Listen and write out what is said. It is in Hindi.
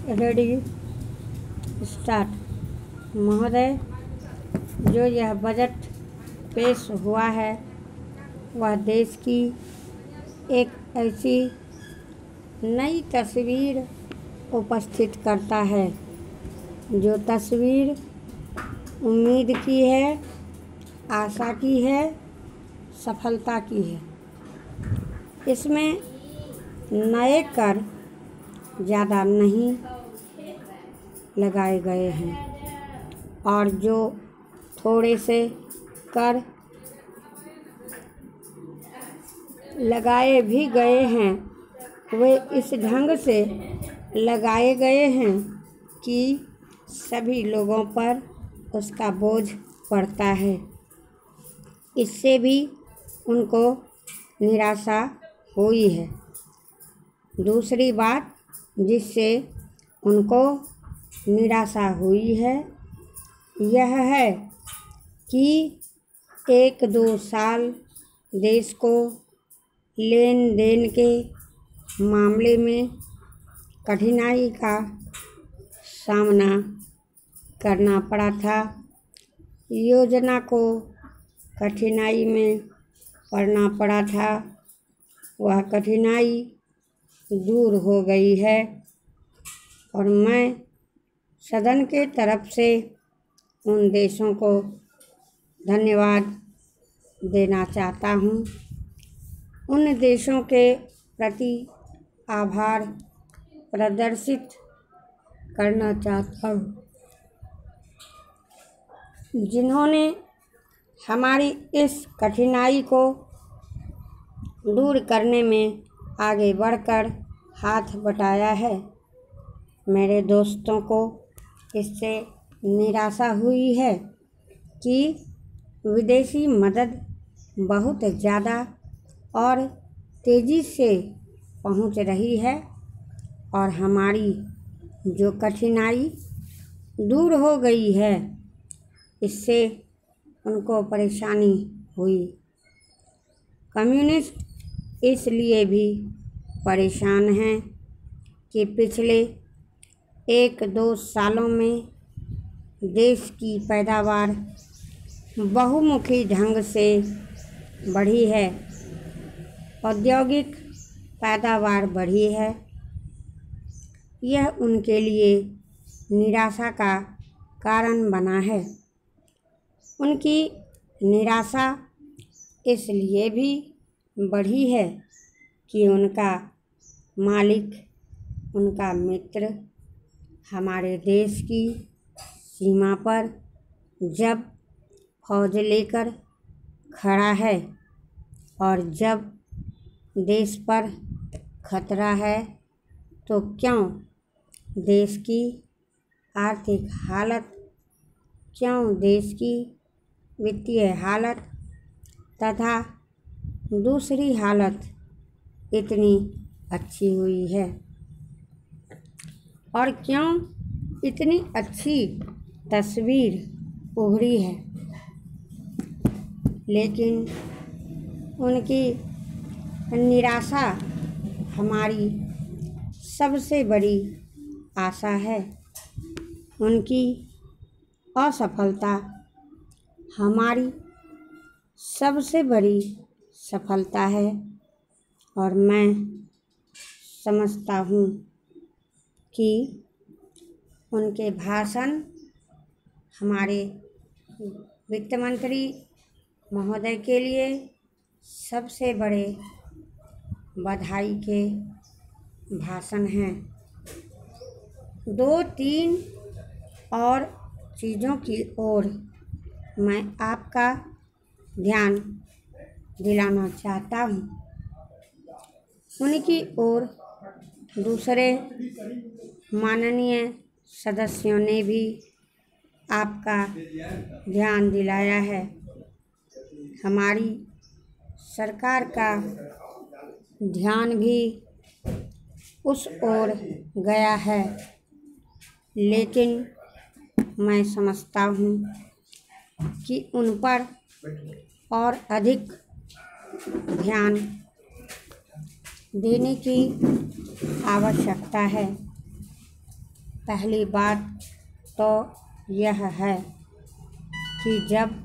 Ready start. महोदय, जो यह बजट पेश हुआ है वह देश की एक ऐसी नई तस्वीर उपस्थित करता है जो तस्वीर उम्मीद की है, आशा की है, सफलता की है। इसमें नए कर ज़्यादा नहीं लगाए गए हैं और जो थोड़े से कर लगाए भी गए हैं वे इस ढंग से लगाए गए हैं कि सभी लोगों पर उसका बोझ पड़ता है। इससे भी उनको निराशा हुई है। दूसरी बात जिससे उनको निराशा हुई है यह है कि 1-2 साल देश को लेन देन के मामले में कठिनाई का सामना करना पड़ा था। योजना को कठिनाई में पड़ना पड़ा था, वह कठिनाई दूर हो गई है और मैं सदन के तरफ से उन देशों को धन्यवाद देना चाहता हूँ। उन देशों के प्रति आभार प्रदर्शित करना चाहता हूँ जिन्होंने हमारी इस कठिनाई को दूर करने में आगे बढ़कर हाथ बटाया है। मेरे दोस्तों को इससे निराशा हुई है कि विदेशी मदद बहुत ज़्यादा और तेज़ी से पहुंच रही है और हमारी जो कठिनाई दूर हो गई है इससे उनको परेशानी हुई। कम्युनिस्ट इसलिए भी परेशान हैं कि पिछले 1-2 सालों में देश की पैदावार बहुमुखी ढंग से बढ़ी है, औद्योगिक पैदावार बढ़ी है। यह उनके लिए निराशा का कारण बना है। उनकी निराशा इसलिए भी बढ़ी है कि उनका मालिक, उनका मित्र हमारे देश की सीमा पर जब फौज लेकर खड़ा है और जब देश पर खतरा है तो क्यों देश की आर्थिक हालत, क्यों देश की वित्तीय हालत तथा दूसरी हालत इतनी अच्छी हुई है और क्यों इतनी अच्छी तस्वीर उभरी है। लेकिन उनकी निराशा हमारी सबसे बड़ी आशा है। उनकी असफलता हमारी सबसे बड़ी सफलता है और मैं समझता हूँ कि उनके भाषण हमारे वित्त मंत्री महोदय के लिए सबसे बड़े बधाई के भाषण हैं। 2-3 और चीज़ों की ओर मैं आपका ध्यान दिलाना चाहता हूँ। उनकी ओर दूसरे माननीय सदस्यों ने भी आपका ध्यान दिलाया है। हमारी सरकार का ध्यान भी उस ओर गया है, लेकिन मैं समझता हूँ कि उन पर और अधिक ध्यान देने की आवश्यकता है। पहली बात तो यह है कि जब